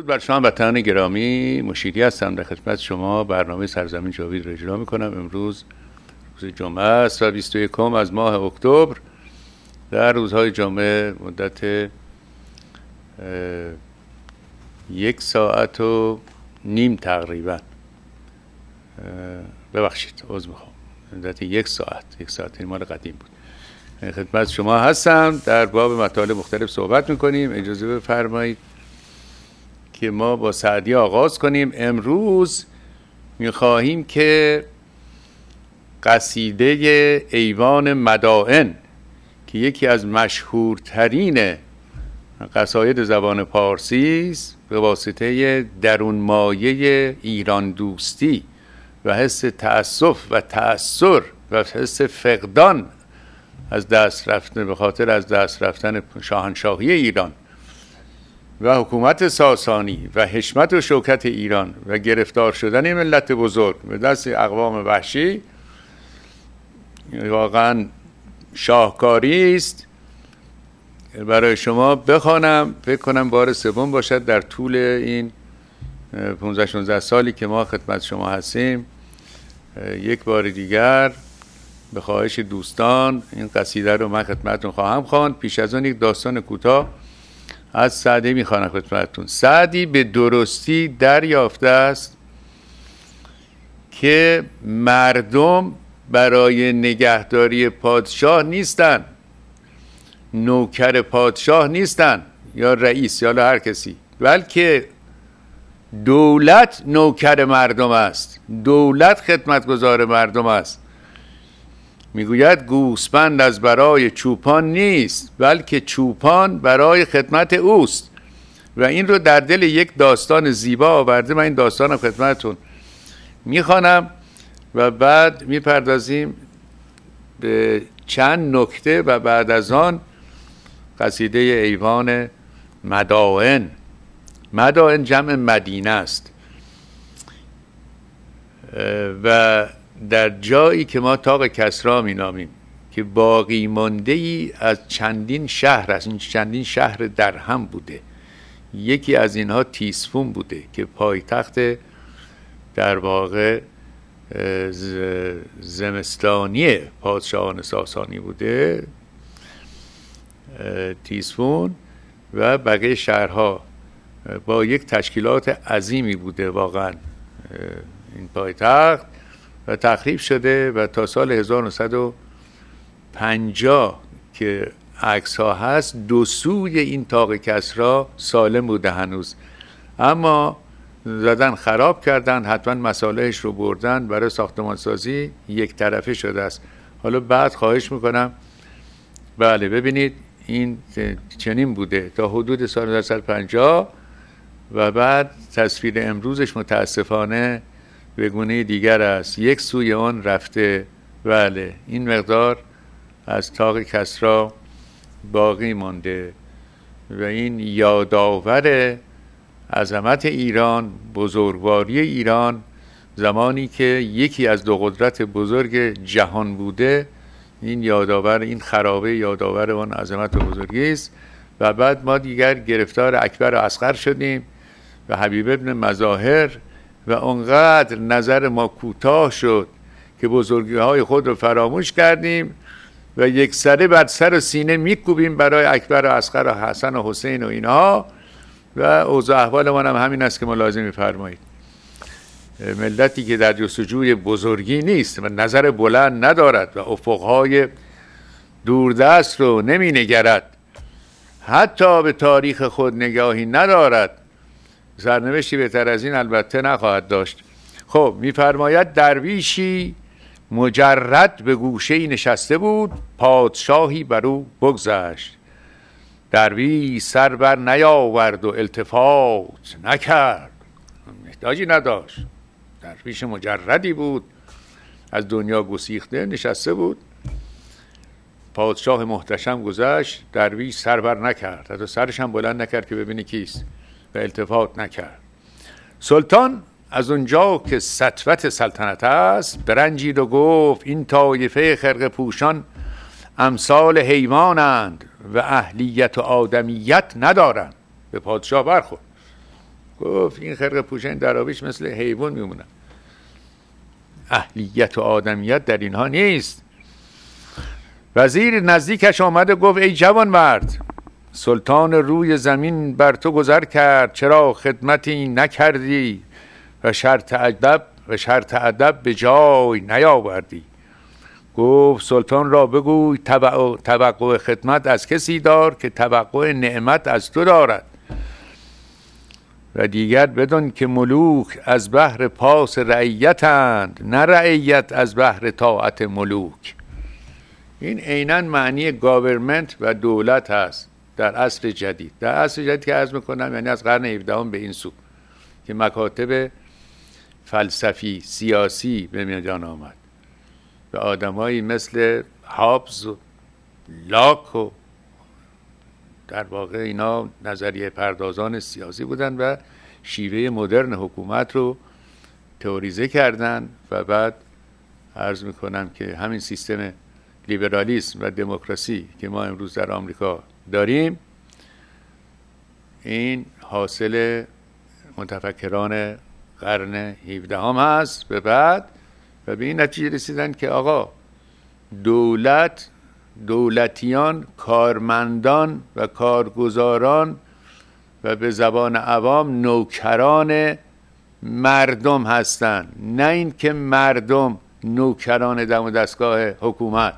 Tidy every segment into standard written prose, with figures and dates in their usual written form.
بر شما وطنان گرامی، مشیری هستم در خدمت شما. برنامه سرزمین جاوید را اجرا میکنم. امروز روز جمعه است و 21 از ماه اکتبر. در روزهای جمعه مدت 1 ساعت و نیم تقریبا، ببخشید عذر میخوام، مدت 1 ساعت مال قدیم بود، خدمت شما هستم. در باب مطالب مختلف صحبت میکنیم. اجازه بفرمایید که ما با سعدی آغاز کنیم. امروز میخواهیم که قصیده ایوان مدائن که یکی از مشهورترین قصاید زبان پارسی است، به واسطه درونمایه ایران دوستی و حس تأسف و تأثر و حس فقدان از دست رفتن، به خاطر از دست رفتن شاهنشاهی ایران و حکومت ساسانی و حشمت و شوکت ایران و گرفتار شدن ملت بزرگ به دست اقوام وحشی، واقعا شاهکاری است. برای شما بخوانم، فکر کنم بار سوم باشد در طول این 15-16 سالی که ما خدمت شما هستیم. یک بار دیگر به خواهش دوستان این قصیده رو من خدمتتون خواهم خواند. پیش از آن یک داستان کوتاه از سعدی میخوانم خدمتتون. سعدی به درستی دریافته است که مردم برای نگهداری پادشاه نیستن، نوکر پادشاه نیستن یا رئیس یا هر کسی، بلکه دولت نوکر مردم است، دولت خدمتگزار مردم است. میگوید گوسفند از برای چوپان نیست، بلکه چوپان برای خدمت اوست. و این رو در دل یک داستان زیبا آورده. من این داستانم خدمتتون میخوانم و بعد میپردازیم به چند نکته و بعد از آن قصیده ایوان مدائن. مدائن جمع مدینه است و در جایی که ما طاق کسری مینامیم که باقی مانده ای از چندین شهر است. این چندین شهر در هم بوده. یکی از اینها تیسفون بوده که پایتخت در واقع زمستانی پادشاهان ساسانی بوده، تیسفون، و بقیه شهرها با یک تشکیلات عظیمی بوده واقعا این پایتخت، و تخریب شده و تا سال 1950 که عکس ها هست دو سوی این طاق کسری سالم بوده هنوز، اما زدن خراب کردن، حتما مصالحش رو بردن برای ساختمانسازی، یک طرفه شده است. حالا بعد خواهش میکنم بله ببینید این چنین بوده تا حدود سال 1950 و بعد تصویر امروزش متاسفانه به گونه دیگر است. یک سوی آن رفته. بله این مقدار از طاق کسری باقی مانده و این یادآور عظمت ایران، بزرگواری ایران، زمانی که یکی از دو قدرت بزرگ جهان بوده. این یادآور، این خرابه یادآور آن عظمت و بزرگی است. و بعد ما دیگر گرفتار اکبر و اصغر شدیم و حبیب ابن مظاهر و اونقدر نظر ما کوتاه شد که بزرگی های خود رو فراموش کردیم و یک سره بر سر و سینه میکوبیم برای اکبر و اصغر و حسن و حسین و اینها. و اوضاع احوال ما هم همین است که ملاحظه می‌فرمایید. ملتی که در جستجوی بزرگی نیست و نظر بلند ندارد و افقهای دوردست رو نمی‌نگرد، حتی به تاریخ خود نگاهی ندارد، سرنوشتی بهتر از این البته نخواهد داشت. خب می‌فرماید درویشی مجرد به گوشه‌ای نشسته بود، پادشاهی بر او بگذشت. درویش سر بر نیاورد و التفات نکرد. احتیاجی نداشت. درویش مجردی بود، از دنیا گسیخته نشسته بود. پادشاه محتشم گذشت، درویش سر بر نکرد، حتی سرش هم بلند نکرد که ببینی کیست، و التفات نکرد. سلطان از اونجا که سطوت سلطنت است برنجید و گفت این طایفه خرقه پوشان امثال حیوانند و اهلیت و آدمیت ندارند. به پادشاه برخورد. گفت این خرقه پوشان درابیش مثل حیوان میمونن، اهلیت و آدمیت در اینها نیست. وزیر نزدیکش آمده گفت ای جوان مرد، سلطان روی زمین بر تو گذر کرد، چرا خدمتی نکردی و شرط ادب به جای نیاوردی. گفت سلطان را بگوی توقع خدمت از کسی دار که توقع نعمت از تو دارد، و دیگر بدان که ملوک از بهر پاس رعیتند، نه رعیت از بهر طاعت ملوک. این عیناً معنی گاورمنت و دولت هست در عصر جدید. در عصر جدید که عرض میکنم یعنی از قرن 17 به این سو که مکاتب فلسفی سیاسی به میدان آمد و آدمایی مثل هابز و لاک و در واقع اینا نظریه پردازان سیاسی بودن و شیوه مدرن حکومت رو تئوریزه کردن و بعد عرض میکنم که همین سیستم لیبرالیسم و دموکراسی که ما امروز در آمریکا داریم این حاصل متفکران قرن 17 هست به بعد، و به این نتیجه رسیدن که آقا دولتیان کارمندان و کارگزاران و به زبان عوام نوکران مردم هستند، نه این که مردم نوکران دم و دستگاه حکومت.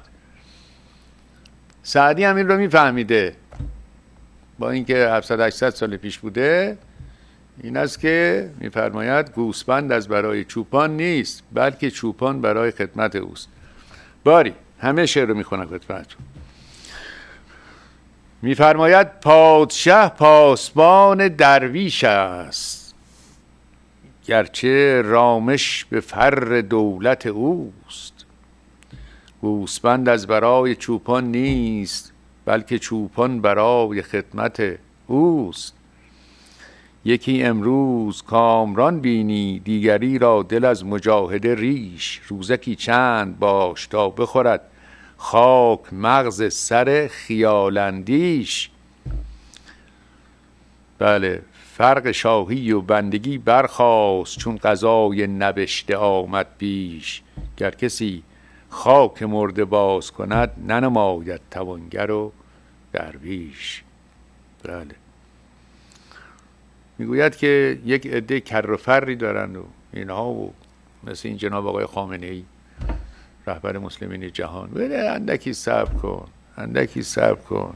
سعدی هم این رو میفهمیده، با اینکه 700-800 سال پیش بوده. این است که میفرماید گوسفند از برای چوپان نیست، بلکه چوپان برای خدمت اوست. باری همه شعر رو میخونم خدمتتون. میفرماید پادشه پاسبان درویش است، گرچه رامش به فر دولت اوست. گوسفند از برای چوپان نیست، بلکه چوپان برای خدمت اوست. یکی امروز کامران بینی، دیگری را دل از مجاهده ریش. روزکی چند باش تا بخورد خاک مغز سر خیالاندیش. بله، فرق شاهی و بندگی برخاست، چون قضای نبشته آمد پیش. گر کسی خاک مرده باز کند، ننماید توانگر و درویش. بله، میگوید که یک عده کر و فری دارن و اینها و مثل این جناب آقای خامنه ای رهبر مسلمین جهان. بله اندکی صبر کن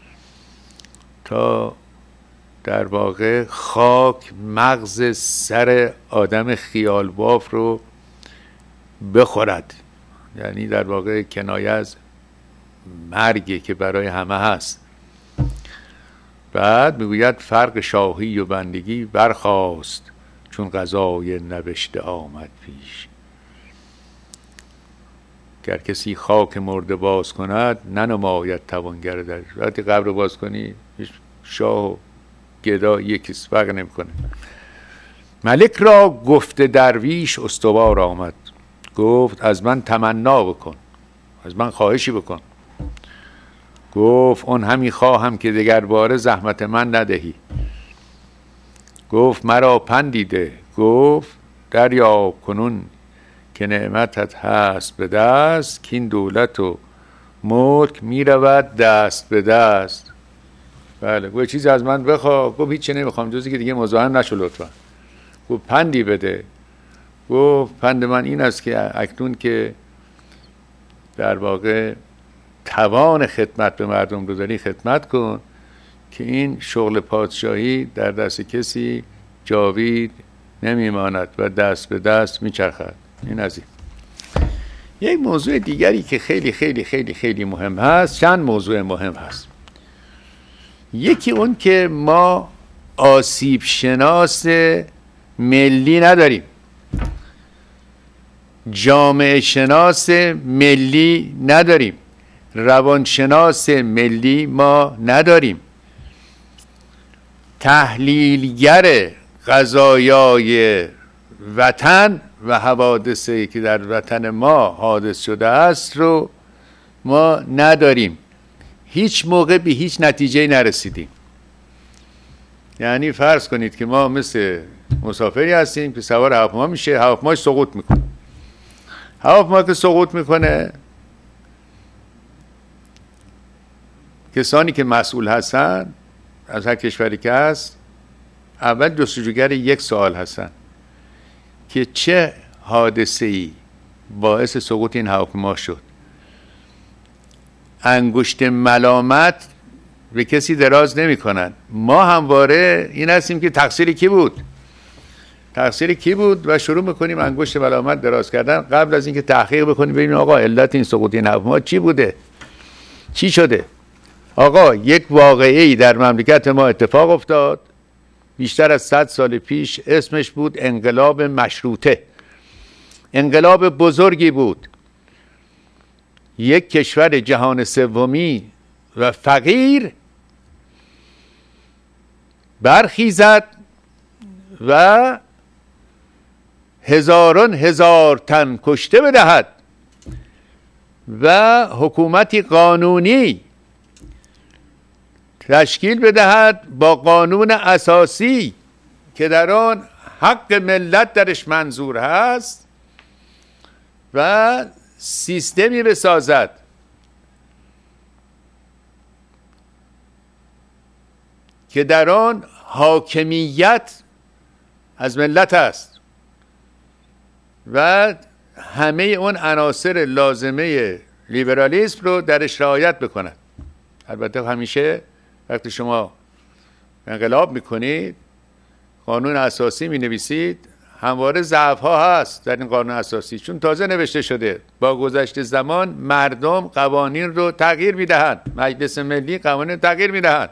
تا در واقع خاک مغز سر آدم خیال باف رو بخورد. یعنی در واقع کنایه از مرگی که برای همه هست. بعد میگوید فرق شاهی و بندگی برخاست، چون قضای نبشته آمد پیش. گر کسی خاک مرده باز کند، ننماید توانگر در. وقتی قبر باز کنی شاه و گدا یکیست، فرق نمیکنه. ملک را گفت درویش استوار آمد، گفت از من تمنا بکن، از من خواهشی بکن. گفت اون همی خواهم که دگر باره زحمت من ندهی. گفت مرا پندیده، گفت دریاب کنون که نعمتت هست به دست، که این دولت و ملک می رود دست به دست. بله، گفت چیزی از من بخواه. گفت هیچی نمیخوام جزی که دیگه مزاحم نشو لطفا. گفت پندی بده. گفت پند من این است که اکنون که در واقع توان خدمت به مردم رو داری، خدمت کن که این شغل پادشاهی در دست کسی جاوید نمیماند و دست به دست میچرخد. این از این. یک موضوع دیگری که خیلی خیلی خیلی خیلی مهم هست، چند موضوع مهم هست. یکی اون که ما آسیب شناس ملی نداریم، جامعه شناس ملی نداریم، روانشناس ملی ما نداریم، تحلیلگر قضایای وطن و حوادثی که در وطن ما حادث شده است رو ما نداریم. هیچ موقع به هیچ نتیجه نرسیدیم. یعنی فرض کنید که ما مثل مسافری هستیم که سوار هواپیما میشه، هواپیما سقوط میکنه. هواپیما که سقوط میکنه، کسانی که مسئول هستن از هر کشوری که هست، اول جستجوگر یک سوال هستن که چه حادثه‌ای باعث سقوط این هواپیما شد. انگشت ملامت به کسی دراز نمی کنن. ما همواره این هستیم که تقصیر کی بود؟ تقصیر کی بود؟ و شروع میکنیم انگشت ملامت دراز کردن قبل از اینکه تحقیق بکنیم ببینیم آقا علت این سقوط این هواپیما چی بوده؟ چی شده؟ آقا یک واقعه‌ای در مملکت ما اتفاق افتاد بیشتر از 100 سال پیش، اسمش بود انقلاب مشروطه. انقلاب بزرگی بود. یک کشور جهان سومی و فقیر برخیزد و هزاران هزار تن کشته بدهد و حکومتی قانونی تشکیل بدهد با قانون اساسی که در آن حق ملت درش منظور هست و سیستمی بسازد که در آن حاکمیت از ملت است و همه اون عناصر لازمه لیبرالیسم رو درش رعایت بکند. البته همیشه وقتی شما انقلاب میکنید، قانون اساسی مینویسید، همواره ضعف ها هست در این قانون اساسی، چون تازه نوشته شده. با گذشت زمان مردم قوانین رو تغییر میدهند، مجلس ملی قوانین رو تغییر میدهند.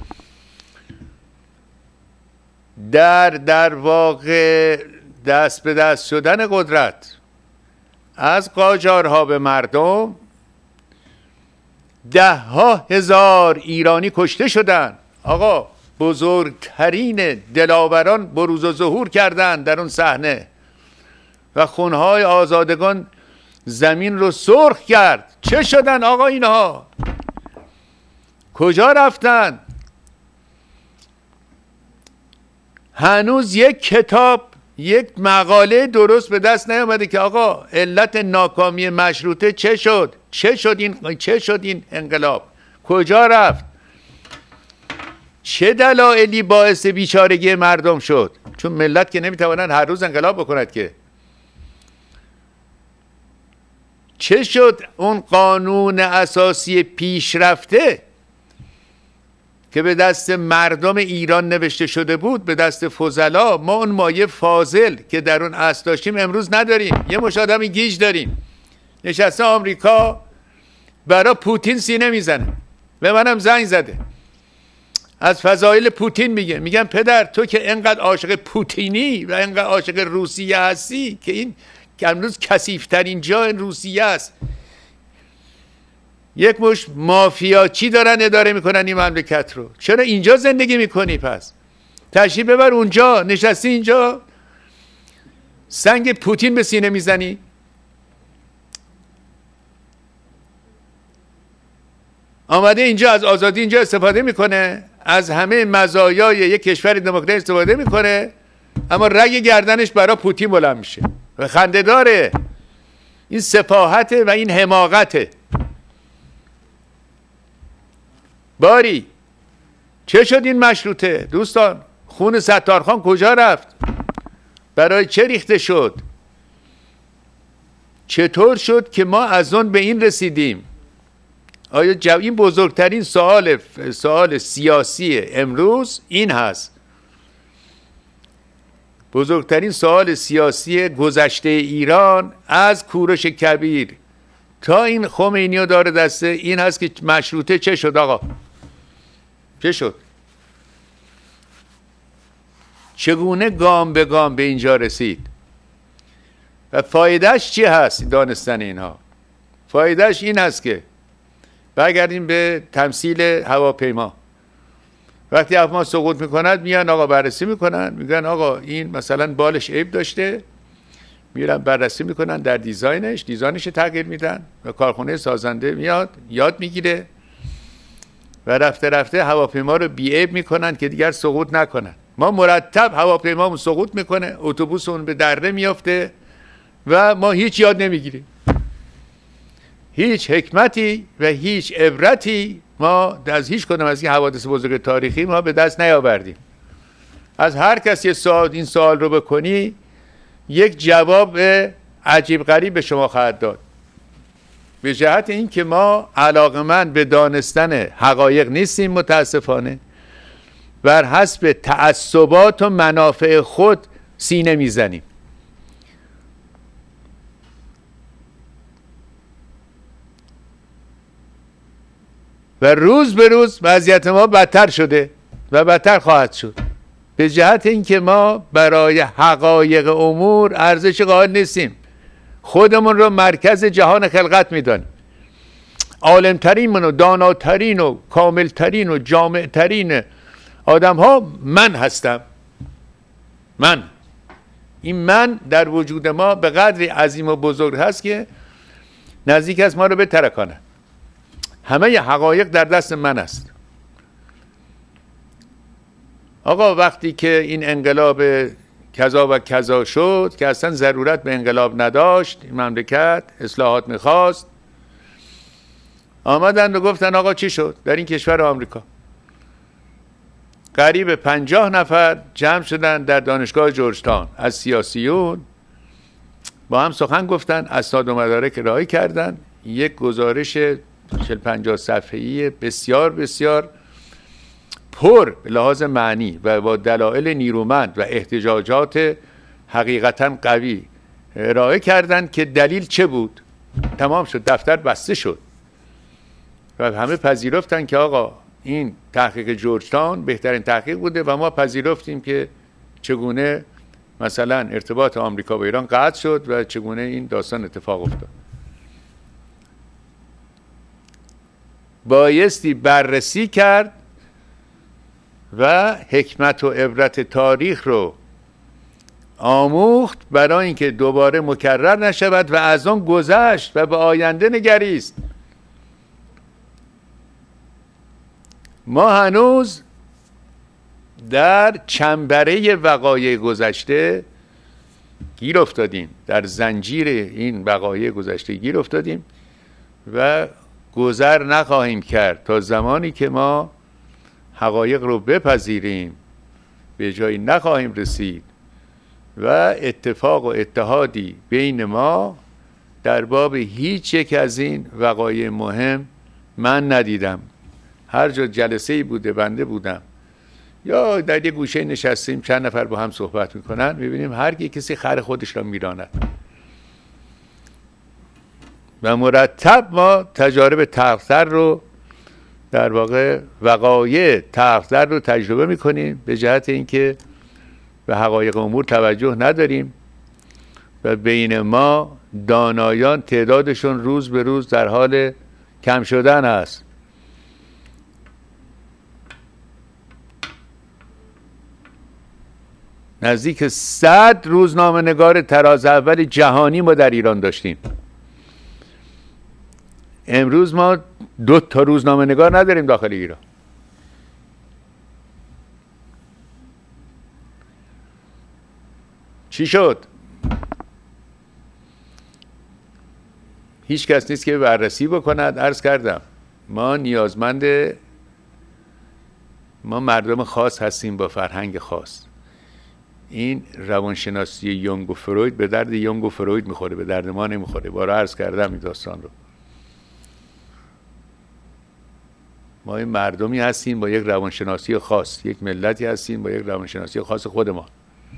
در واقع دست به دست شدن قدرت از قاجارها به مردم، 10,000 ایرانی کشته شدند. آقا بزرگترین دلاوران بروز و ظهور کردند در اون صحنه و خونهای آزادگان زمین رو سرخ کرد. چه شدن آقا اینها؟ کجا رفتن؟ هنوز یک کتاب، یک مقاله درست به دست نیامده که آقا علت ناکامی مشروطه چه شد؟ چه شد این انقلاب؟ کجا رفت؟ چه دلایلی باعث بیچارگی مردم شد؟ چون ملت که نمیتوانند هر روز انقلاب بکند که. چه شد اون قانون اساسی پیشرفته که به دست مردم ایران نوشته شده بود، به دست فضلا، ما اون مایه فاضل که در اون اصل داشتیم امروز نداریم. یه مش آدم گیج داریم نشسته آمریکا برای پوتین سینه میزنه. به منم زنگ زده از فضایل پوتین میگن پدر تو که انقدر عاشق پوتینی و انقدر عاشق روسیه هستی که این که امروز کثیف‌ترین جا روسیه است، یک مش مافیاچی دارن اداره میکنن این مملکت رو، چرا اینجا زندگی میکنی؟ پس تشریف ببر اونجا، نشستی اینجا سنگ پوتین به سینه میزنی. آمده اینجا از آزادی اینجا استفاده میکنه، از همه مزایای یک کشور دموکراتی استفاده میکنه، اما رگ گردنش برای پوتین بلند میشه و خنده داره. این سفاهته و این حماقته. باری چه شد این مشروطه؟ دوستان خون ستارخان کجا رفت؟ برای چه ریخته شد؟ چطور شد که ما از اون به این رسیدیم؟ آیا این بزرگترین سوال سیاسی امروز این هست. بزرگترین سوال سیاسی گذشته ایران از کوروش کبیر تا این خمینیو داره دسته این هست که مشروطه چه شد آقا؟ چه شد؟ چگونه گام به گام به اینجا رسید؟ و فایدهش چی هست دانستن اینها؟ فایدهش این هست که برگردیم به تمثیل هواپیما. وقتی هواپیما سقوط میکند میان آقا بررسی میکنن، میگن آقا این مثلا بالش عیب داشته، میرن بررسی میکنن در دیزاینش تغییر میدن و کارخونه سازنده میاد یاد میگیره و رفته رفته هواپیما رو بی‌عیب میکنن که دیگر سقوط نکنن. ما مرتب هواپیمامون سقوط میکنه، اتوبوسمون به دره میافته و ما هیچ یاد نمیگیریم. هیچ حکمتی و هیچ عبرتی ما از هیچ کدوم از این حوادث بزرگ تاریخی ما به دست نیاوردیم. از هر کسی این سوال رو بکنی یک جواب عجیب غریب به شما خواهد داد، به جهت این که ما علاقمند به دانستن حقایق نیستیم. متاسفانه بر حسب تعصبات و منافع خود سینه میزنیم. و روز به روز وضعیت ما بدتر شده و بدتر خواهد شد، به جهت اینکه ما برای حقایق امور ارزش قائل نیستیم. خودمون رو مرکز جهان خلقت میدانیم. عالمترین و داناترین و کاملترین و جامعترین آدم ها من هستم. این من در وجود ما به قدری عظیم و بزرگ هست که نزدیک است ما رو بترکانه. همه حقایق در دست من است. آقا وقتی که این انقلاب کذا و کذا شد که اصلا ضرورت به انقلاب نداشت، این مملکت اصلاحات میخواست، آمدن و گفتن آقا چی شد در این کشور آمریکا؟ قریب 50 نفر جمع شدن در دانشگاه جورج تاون از سیاسیون، با هم سخن گفتن، اسناد و مدارک ارائه کردن، یک گزارش 40-50 صفحه‌ای بسیار بسیار پر به لحاظ معنی و با دلایل نیرومند و احتجاجات حقیقتا قوی ارائه کردند که دلیل چه بود. تمام شد، دفتر بسته شد و همه پذیرفتن که آقا این تحقیق جورج تاون بهترین تحقیق بوده و ما پذیرفتیم که چگونه مثلا ارتباط آمریکا با ایران قطع شد و چگونه این داستان اتفاق افتاد. بایستی بررسی کرد و حکمت و عبرت تاریخ رو آموخت برای اینکه دوباره مکرر نشود و از آن گذشت و به آینده نگریست. ما هنوز در چنبره وقایع گذشته گیر افتادیم، در زنجیر این وقایع گذشته گیر افتادیم و گذر نخواهیم کرد تا زمانی که ما حقایق رو بپذیریم. به جایی نخواهیم رسید و اتفاق و اتحادی بین ما در باب هیچ یک از این وقایع مهم من ندیدم. هر جا جلسه‌ای بوده بنده بودم یا در یک گوشه نشستیم چند نفر با هم صحبت میکنن، میبینیم هر کسی خر خودش را میراند و مرتب ما تجارب تلخ‌تر رو، در واقع وقایع تلخ‌تر رو تجربه میکنیم، به جهت اینکه به حقایق امور توجه نداریم و بین ما دانایان تعدادشون روز به روز در حال کم شدن است. نزدیک 100 روزنامه نگار تراز اول جهانی ما در ایران داشتیم. امروز ما 2 تا روزنامه نگار نداریم داخل ایران. چی شد؟ هیچ کس نیست که بررسی بکند. عرض کردم ما نیازمند، ما مردم خاص هستیم با فرهنگ خاص. این روانشناسی یونگ و فروید به درد یونگ و فروید میخوره، به درد ما نمیخوره. بارها عرض کردم این داستان رو. ما این مردمی هستیم با یک روانشناسی خاص، یک ملتی هستیم با یک روانشناسی خاص خود ما.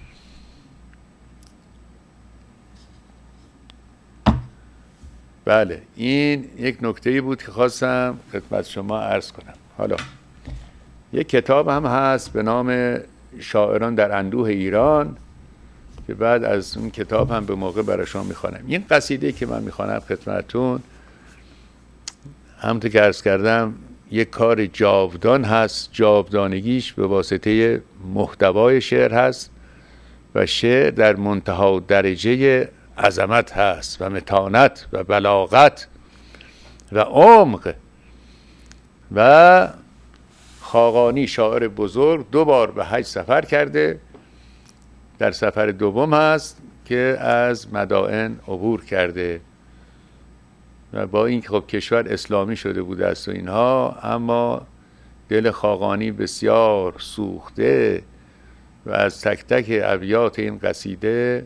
بله، این یک نکته‌ای بود که خواستم خدمت شما عرض کنم. حالا یک کتاب هم هست به نام شاعران در اندوه ایران که بعد از اون کتاب هم به موقع برای شما میخوانم. این قصیده که من میخوانم خدمتتون، همونطور که عرض کردم یک کار جاودان هست. جاودانگیش به واسطه محتوای شعر هست و شعر در منتها درجه عظمت هست و متانت و بلاغت و عمق و خاقانی شاعر بزرگ 2 بار به حج سفر کرده، در سفر دوم هست که از مدائن عبور کرده و با این که خب کشور اسلامی شده بوده است و اینها، اما دل خاقانی بسیار سوخته و از تک تک ابیات این قصیده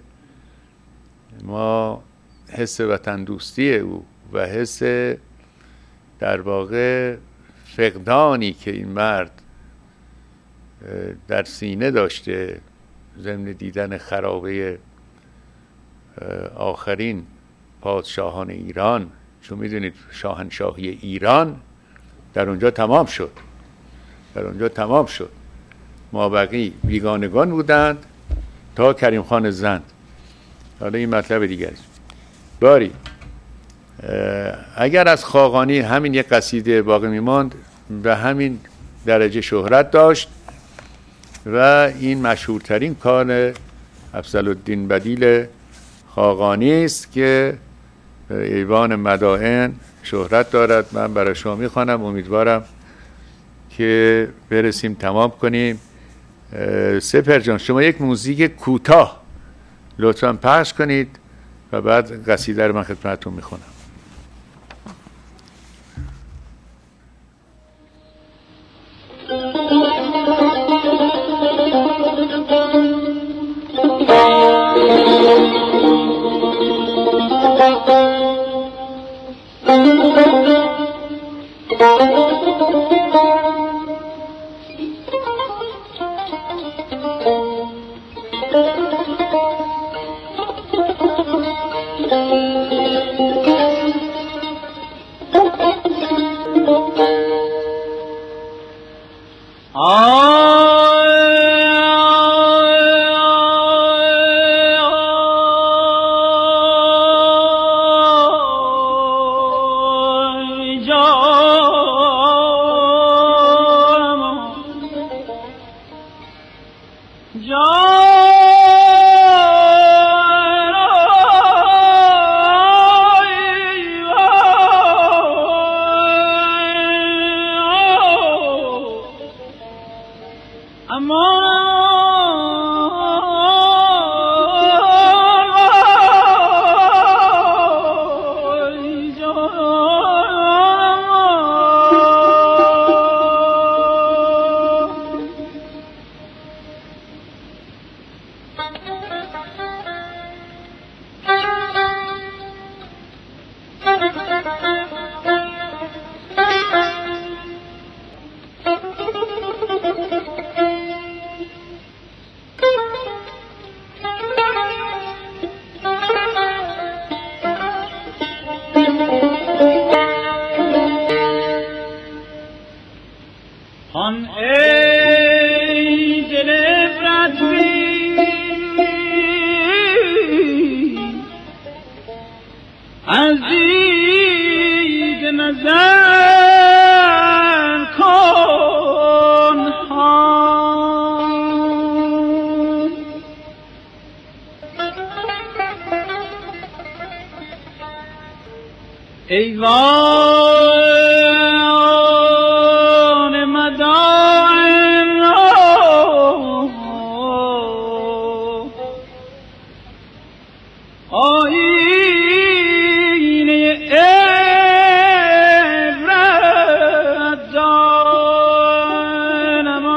ما حس وطن دوستی او و حس در واقع فقدانی که این مرد در سینه داشته ضمن دیدن خرابه آخرین پادشاهان ایران، چون میدونید شاهنشاهی ایران در اونجا تمام شد، مابقی بیگانگان بودند تا کریم خان زند. حالا این مطلب دیگری. باری اگر از خاقانی همین یک قصیده باقی میماند به همین درجه شهرت داشت و این مشهورترین کار افضلالدین بدیل خاقانی است که ایوان مدائن شهرت دارد. من برای شما میخوانم، امیدوارم که برسیم تمام کنیم. سپر جان شما یک موزیک کوتاه لطفاً پخش کنید و بعد قصیده رو من خدمتتون میخونم. ایوان مدائن آیینه عبرت دارم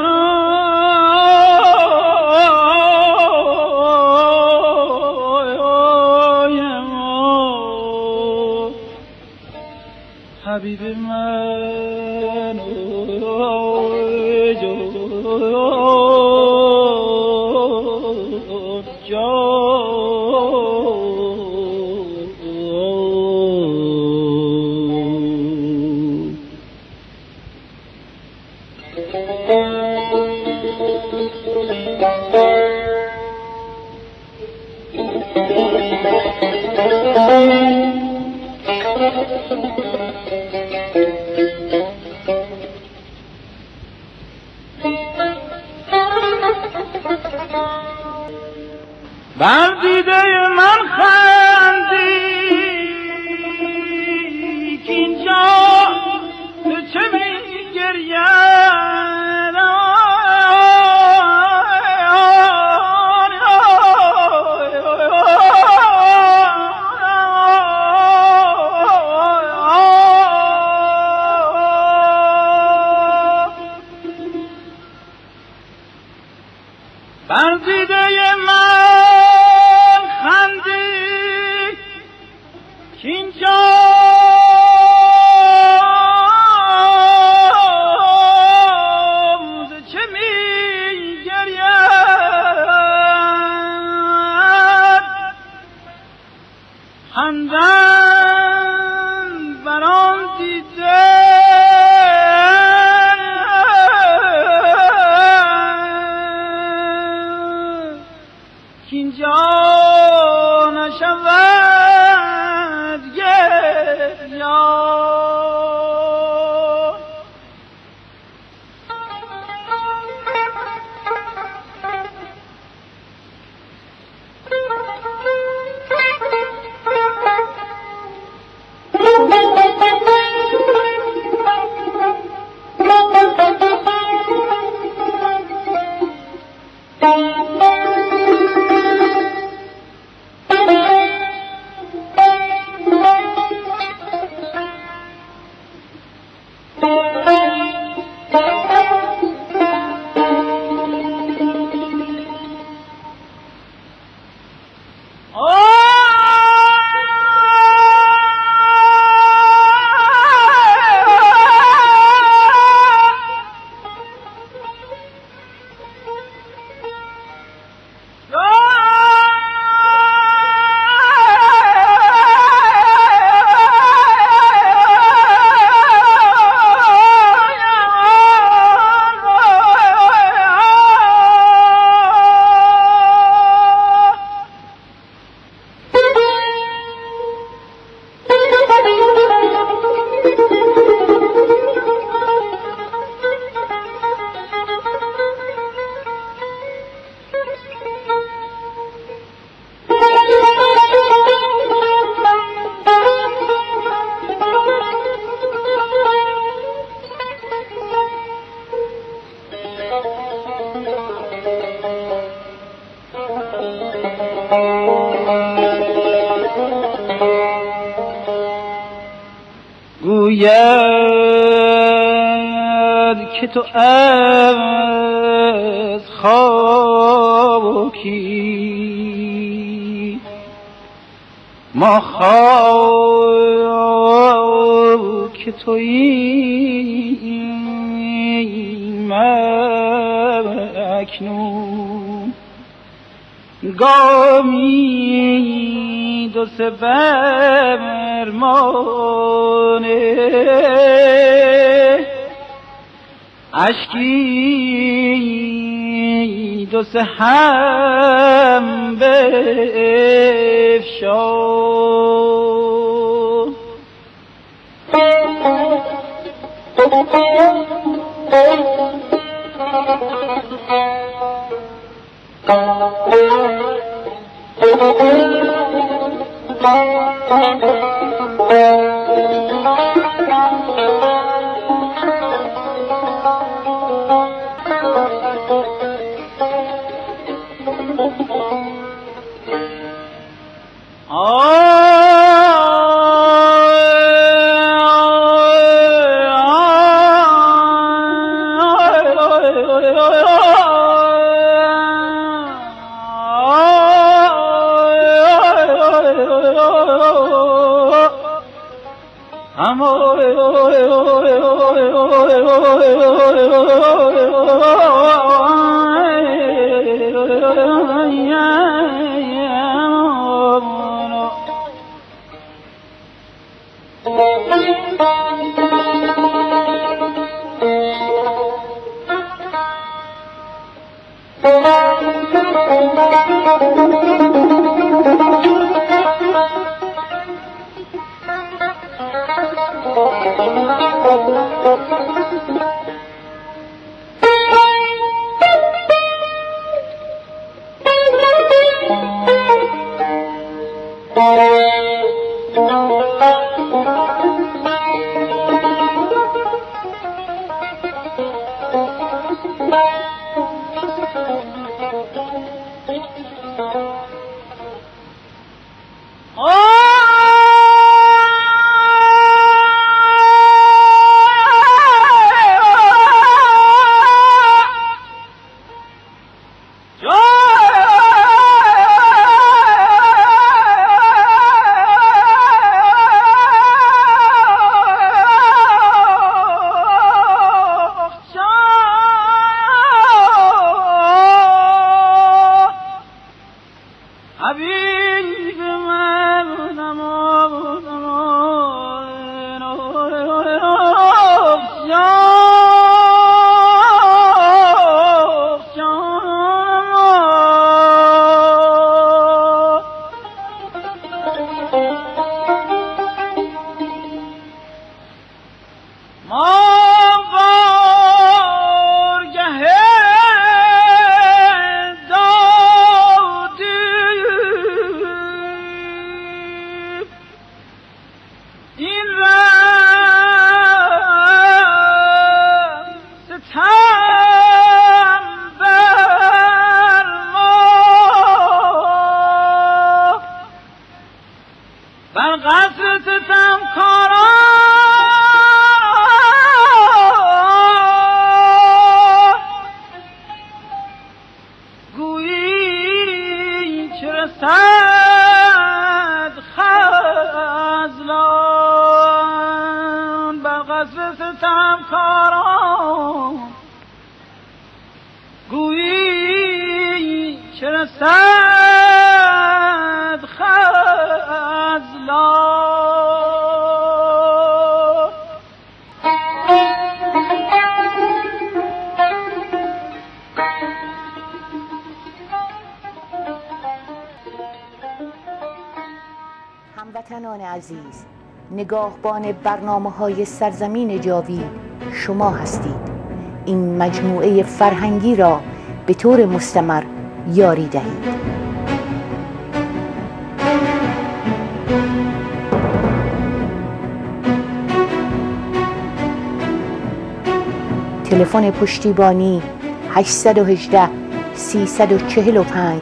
حبیب من بر دیده من خندی که اینجا به چه می گریم گوید که تو از خاکی ما خاک توییم اکنون گامی دو سه برمانه اشکی دو سه هم بفشان هموطنان عزیز، نگاهبان برنامه‌های سرزمین جاوید شما هستید. این مجموعه فرهنگی را به طور مستمر یاری دهید. تلفن پشتیبانی 818 345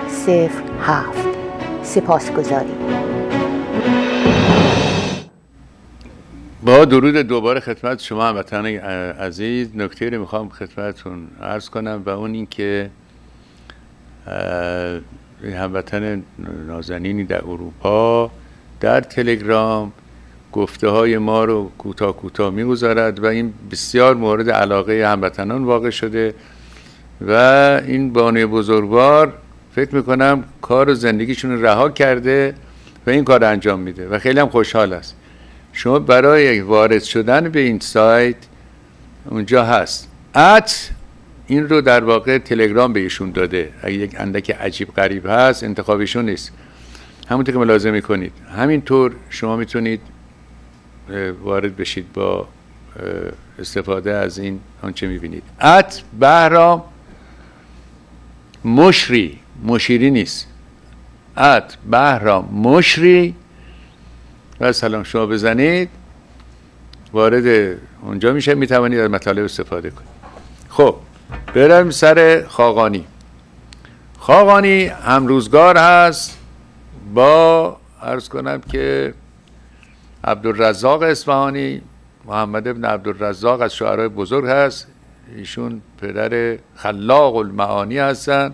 0607. سپاسگزاریم. با درود دوباره خدمت شما هموطنان عزیز، نکته رو میخوام خدمتتون عرض کنم و اون این که هموطن نازنینی در اروپا در تلگرام گفته های ما رو کوتاه میگذارد و این بسیار مورد علاقه هموطنان واقع شده و این بانوی بزرگوار فکر میکنم کار و زندگیشون رو رها کرده و این کار انجام میده و خیلی هم خوشحال است. شما برای وارد شدن به این سایت اونجا هست این رو در واقع تلگرام بهشون داده. اگه یک اندک عجیب غریب هست انتخابشون نیست، همونطور که ملاحظه میکنید همینطور شما میتونید وارد بشید با استفاده از این آنچه میبینید. بهرام مشیری نیست، بهرام مشری و سلام شما بزنید وارد اونجا میشه، میتوانید از مطالب استفاده کنید. خب برم سر خاقانی همروزگار هست با عرض کنم که عبدالرزاق اصفهانی. محمد ابن عبدالرزاق از شاعرای بزرگ هست، ایشون پدر خلاق المعانی هستن.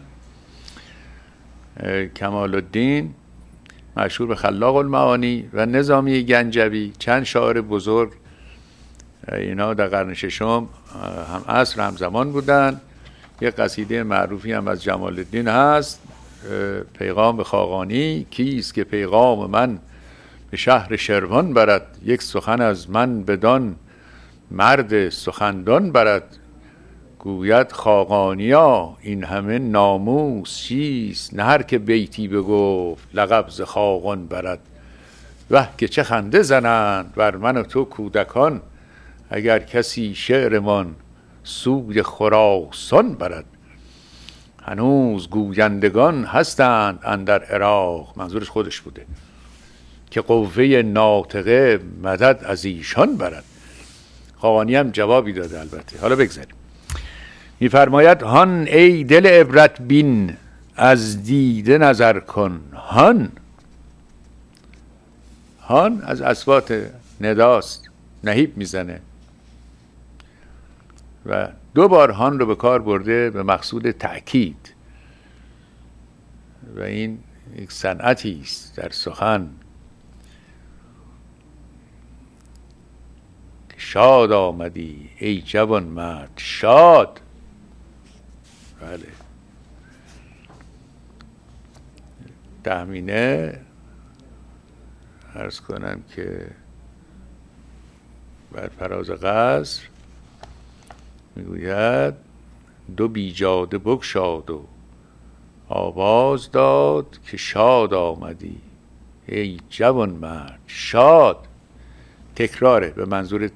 کمال الدین مشهور به خلاق المعانی و نظامی گنجوی، چند شاعر بزرگ اینا در قرن ششم هم عصر هم زمان بودن. یک قصیده معروفی هم از جمال الدین هست، پیغام خاقانی. کیست که پیغام من به شهر شروان برد، یک سخن از من بدان مرد سخندان برد. گوید خاقانیا این همه ناموس چیست، نه هر که بیتی بگفت لقب ز خاقان برد. وه که چه خنده زنند بر من و تو کودکان، اگر کسی شعرمان سوی خراسان برد. هنوز گویندگان هستند اندر عراق، منظورش خودش بوده، که قوه ناطقه مدد از ایشان برد. خاقانی هم جوابی داده البته. حالا بگذاریم. میفرماید هان ای دل عبرت بین، از دیده نظر کن. هان از اصوات نداست، نهیب میزنه و دو بار هان رو به کار برده به مقصود تأکید و این یک صنعتی است در سخن. شاد آمدی ای جوان مرد، شاد. بله تهمینه عرض کنم که بر فراز قصر میگوید دو بیجاده بگشاد و آواز داد که شاد آمدی ای جوان مرد، شاد. تکراره به منظور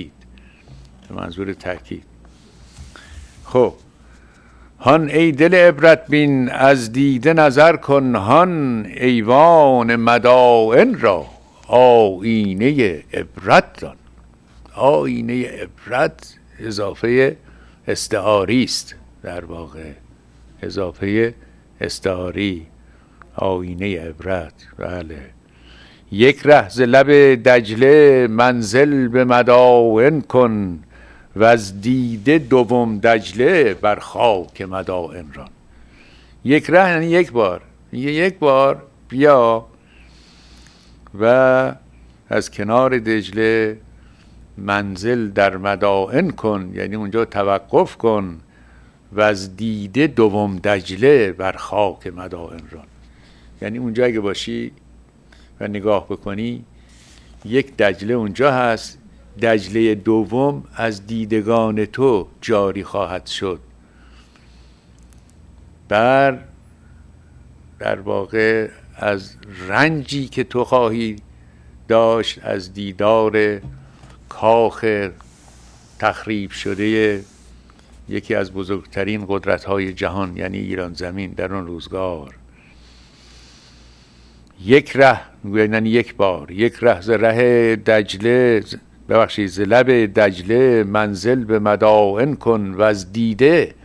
تأکید. خب هان ای دل عبرت بین، از دیده نظر کن. هان ایوان مدائن را آینه عبرت دان. آینه عبرت اضافه استعاری است، در واقع اضافه استعاری. آینه عبرت. بله. یک ره ز لب دجله منزل به مدائن کن، و از دیده دوم دجله بر خاک مدائن ران. یک ره یعنی یک بار بیا و از کنار دجله منزل در مدائن کن، یعنی اونجا توقف کن. و از دیده دوم دجله بر خاک مدائن ران، یعنی اونجا اگه باشی و نگاه بکنی یک دجله اونجا هست، دجله دوم از دیدگان تو جاری خواهد شد در واقع از رنجی که تو خواهی داشت از دیدار کاخ تخریب شده یکی از بزرگترین قدرت‌های جهان، یعنی ایران زمین در آن روزگار. یک ره یعنی یک بار، یک ره ز ره دجله، ببخشید ز لب دجله منزل به مدائن کن، و از دیده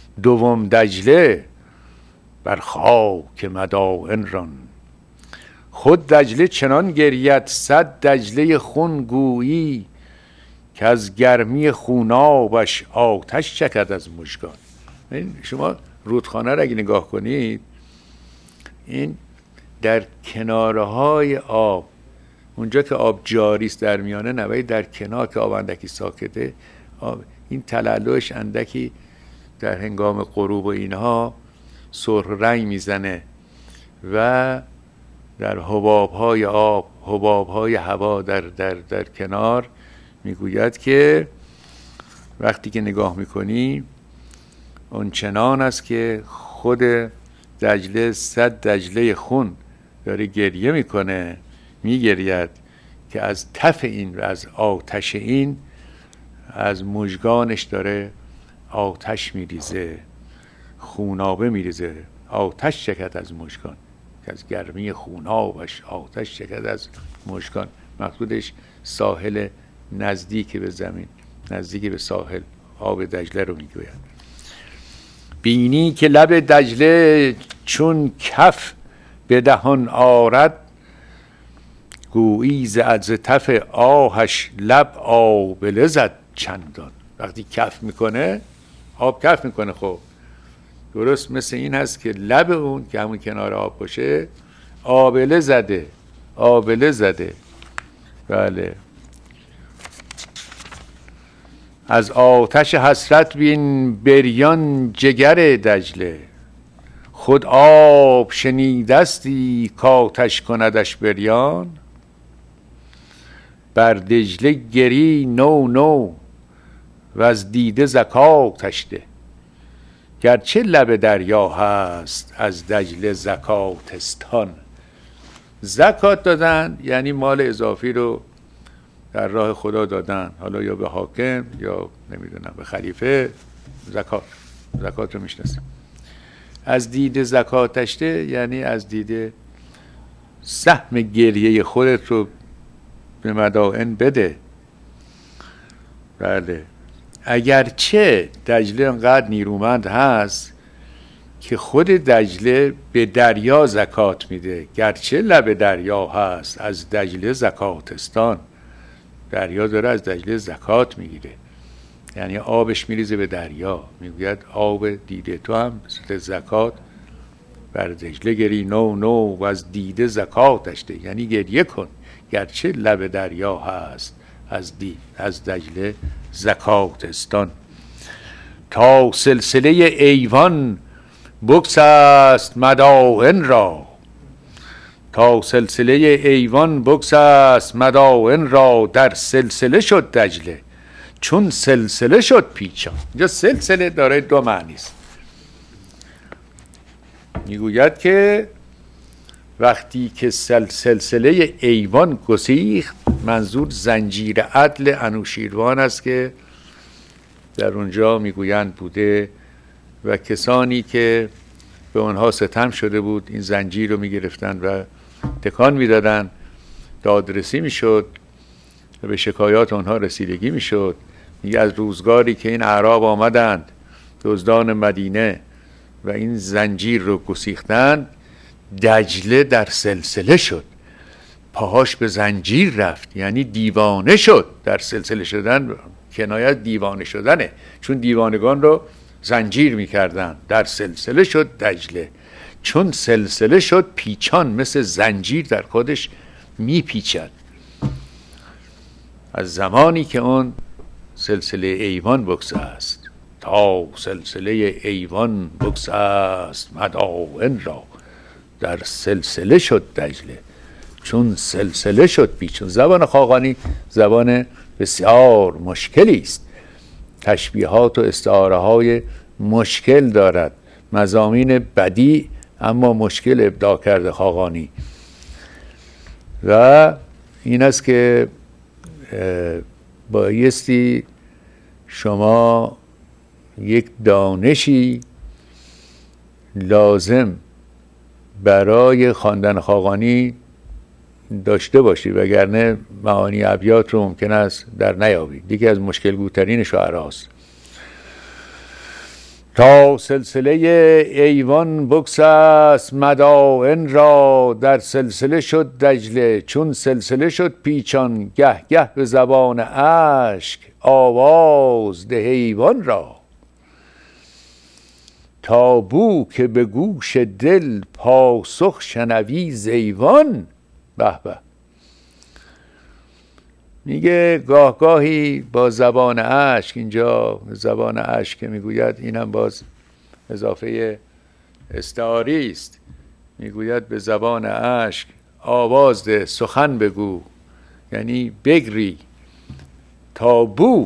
دوم دجله بر خاک مدائن ران. خود دجله چنان گرید 100 دجله خون گویی، که از گرمی خونابش آتش چکد از مژگان. شما رودخانه را اگه نگاه کنید، این در کنارهای آب، اونجا که آب جاری است در میانه، نه در کنار که آب اندکی ساکته، این تلالوش اندکی در هنگام غروب و اینها سرخ رنگ میزنه و در حبابهای آب، حبابهای هوا در کنار میگوید که وقتی که نگاه میکنی اون چنان است که خود دجله 100 دجله خون داره گریه میکنه، میگرید که از تف این و از آتش این از مژگانش داره آتش میریزه، خونابه میریزه، آتش چکد از مژگان، که از گرمی خونابش آتش چکد از مژگان. مقصودش ساحل نزدیک به زمین، نزدیک به ساحل آب دجله رو میگوید. بینی که لب دجله چون کف به دهان آرد، گویی ز تف آهش لب آبله زد چندان. وقتی کف میکنه، آب کف میکنه، خب درست مثل این هست که لب اون که همون کنار آب باشه آبله زده، آبله زده. بله. از آتش حسرت بین بریان جگر دجله، خود آب شنیدستی کاتش کندش بریان. بر دجله گری نو نو و از دیده زکاتش ده، گرچه لب دریا هست از دجله زکاتستان. زکات دادن یعنی مال اضافی رو در راه خدا دادن، حالا یا به حاکم یا نمیدونم به خلیفه. زکات رو میشناسیم. از دید زکاتش ده یعنی از دید سهم گریه خودت رو به مدائن بده. بله. اگرچه دجله انقدر نیرومند هست که خود دجله به دریا زکات میده، گرچه لب دریا هست از دجله زکاتستان. دریا داره از دجله زکات میگیره، یعنی آبش میریزه به دریا. میگوید آب دیده تو هم مثل زکات بر دجله گری نو نو و از دیده زکاتش ده، یعنی گریه کن گرچه لب دریا هست از دجله زکاتستان. تا سلسله ایوان بگسست مدائن را، تا سلسله ایوان بگسست مدائن را. در سلسله شد دجله چون سلسله شد پیچان. اینجا سلسله داره دو معنی است. میگوید که وقتی که سلسله ایوان گسیخت، منظور زنجیر عدل انوشیروان است که در اونجا میگویند بوده و کسانی که به اونها ستم شده بود این زنجیر رو میگرفتند و تکان میدادند، دادرسی میشد و به شکایات اونها رسیدگی میشد. میگه از روزگاری که این اعراب آمدند دزدان مدینه و این زنجیر رو گسیختند، دجله در سلسله شد، پاهاش به زنجیر رفت، یعنی دیوانه شد. در سلسله شدن کنایت دیوانه شدنه، چون دیوانگان رو زنجیر میکردن. در سلسله شد دجله چون سلسله شد پیچان، مثل زنجیر در خودش میپیچد. از زمانی که اون سلسله ایوان بگسست، تا سلسله ایوان بگسست مدائن را. در سلسله شد دجله چون سلسله شد پیچان. زبان خاقانی زبان بسیار مشکلی است، تشبیهات و استعاره های مشکل دارد، مضامین بدیع اما مشکل ابداع کرده خاقانی. و این است که بایستی شما یک دانشی لازم برای خواندن خاقانی داشته باشی، وگرنه معانی ابیات رو ممکن است در نیابی. یکی از مشکل گوترین شعراست. تا سلسله ایوان بگسست مدائن را، در سلسله شد دجله چون سلسله شد پیچان، گه گه به زبان اشک آواز ده حیوان را. تا بو که به گوش دل پاسخ شنوی زیوان. به به. میگه گاه گاهی با زبان اشک، اینجا زبان اشک که میگوید این هم باز اضافه استعاری است، میگوید به زبان اشک آواز ده، سخن بگو، یعنی بگری. تا بو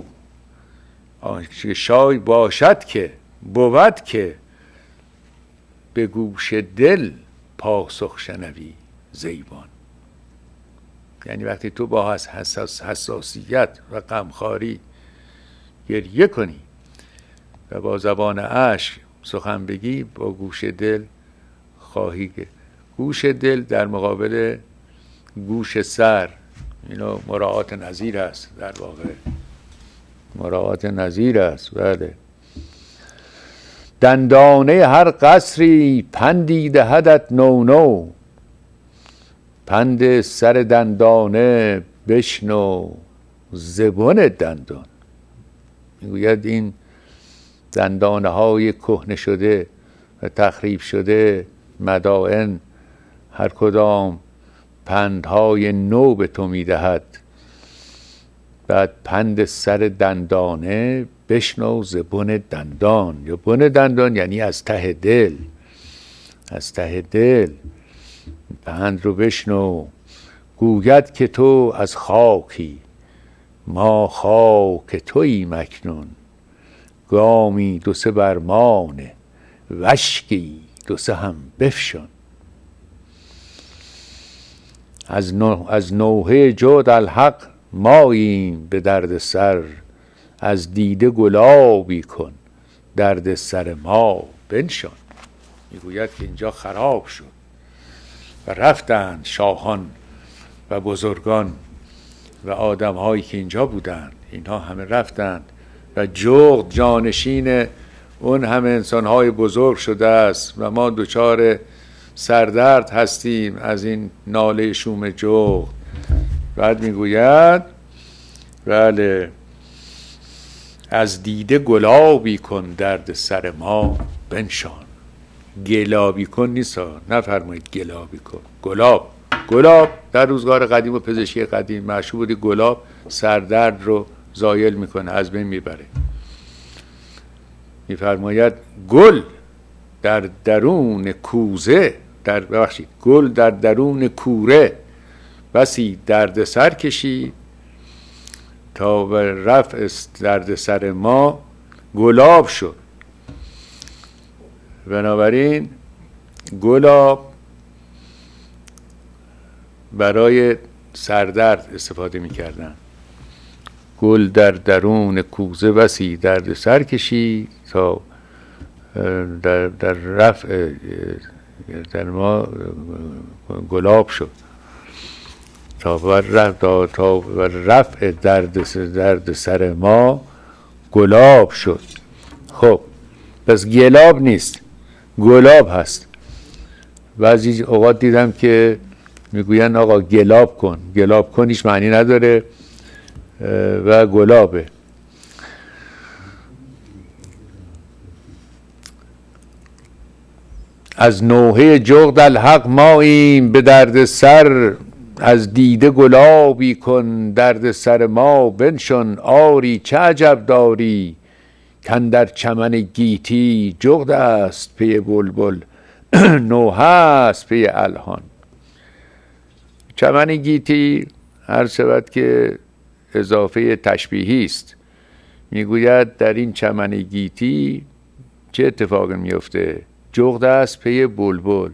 شای باشد که بود که به گوش دل پاسخ شنوی زیبان. یعنی وقتی تو با حساسیت و غمخواری گریه کنی و با زبان اشک سخن بگی، با گوش دل خواهی که گوش دل در مقابل گوش سر، اینو مراعات نظیر است، در واقع مراعات نظیر است. بله. دندانه هر قصری پندی دهدت نو نو، پند سر دندانه بشنو زبون دندان. میگوید این دندانه های کهنه شده و تخریب شده مدائن هر کدام پندهای نو به تو میدهد. بعد پند سر دندانه بشنو زبون دندان، یا بن دندان یعنی از ته دل، از ته دل پند رو بشنو. گوید که تو از خاکی ما خاک تویی مکنون، گامی دو سه برمانه وشکی دو سه هم بفشان. از نوحه جود الحق ماییم به درد سر، از دیده گلابی کن درد سر ما بنشان. میگوید که اینجا خراب شد و رفتند شاهان و بزرگان و آدم هایی که اینجا بودند، اینها همه رفتند و جغد جانشین اون همه انسان های بزرگ شده است و ما دچار سردرد هستیم از این ناله شوم جغد. بعد میگوید بله، از دیده گلابی کن درد سر ما بنشان. گلابی کن نیست، نفرمایید گلابی کن. گلاب در روزگار قدیم و پزشکی قدیم مشهور بودی، گلاب سردرد رو زایل میکنه، از بین میبره. میفرماید گل در درون کوزه، گل در درون کوره بسی درد سر کشید، تا به رفع درد سر ما گلاب شد. بنابراین گلاب برای سردرد استفاده می‌کردن. گل در درون کوزه بسی درد سر کشید تا در رفع در ما گلاب شد، تا رفع درد سر ما گلاب شد. خب پس گلاب نیست، گلاب هست. بعضی اوقات دیدم که میگوین آقا گلاب کن، گلاب کن هیچ معنی نداره و گلابه. از نوحه جغد الحق ماییم به درد سر، از دیده گلابی کن درد سر ما بنشان. آری چه عجب داری کاندر چمن گیتی، جغد است پی بلبل نوحه است پی الحان. چمن گیتی هر شود که اضافه تشبیهی است. میگوید در این چمن گیتی چه اتفاقی میفته؟ جغد است پی بلبل،